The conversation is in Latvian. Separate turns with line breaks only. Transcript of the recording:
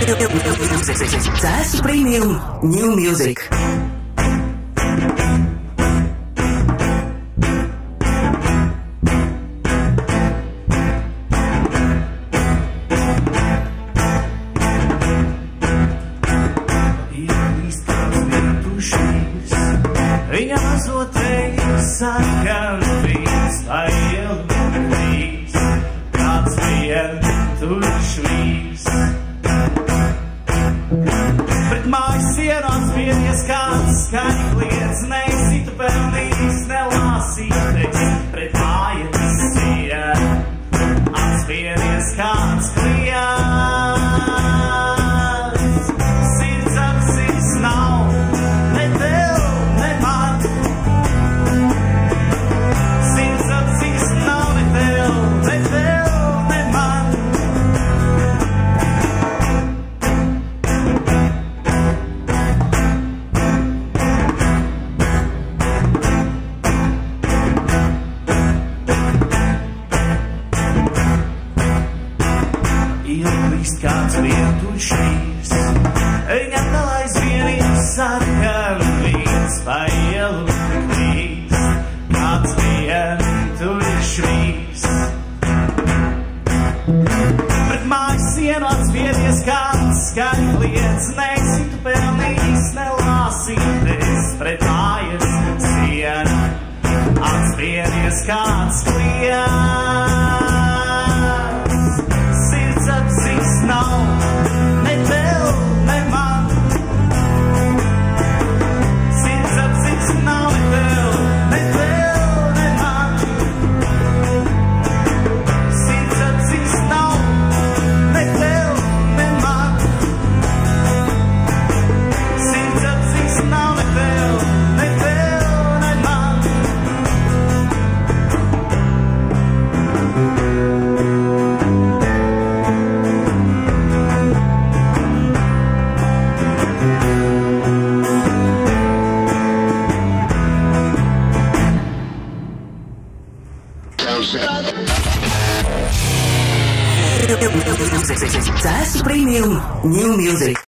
Jazz Premium New Music.
Viņa mazotēja sarkan vīns, lai ielūdīs, kāds vien tur švīs. Pret mājas sienām spieties kāds skaņi kliedz, neizsita pelnījis, nelāsīties, pret mājas sienu atspieties kāds kliedz. Sirds apsis nav, ne tev, ne man. Sirds apsis nav, ne tev, ne tev, ne man. Ielīst kāds vietu šīs, viņam vēl aizvien ir sarkan vīns, lai ielūdīs, kāds vien tur švīs. Pret mājas sienu atspieties kāds skaņi kliedz, neizsita pelnījis, nelāsīties, pret mājas sienu atspieties kāds kliedz. Sirds apsis nav, ne tev, ne man. Sirds apsis nav, ne tev, ne tev, ne man. Sirds apsis nav, ne tev, ne man. Sirds apsis nav, ne tev, ne tev, ne man.
Jazz Premium New Music.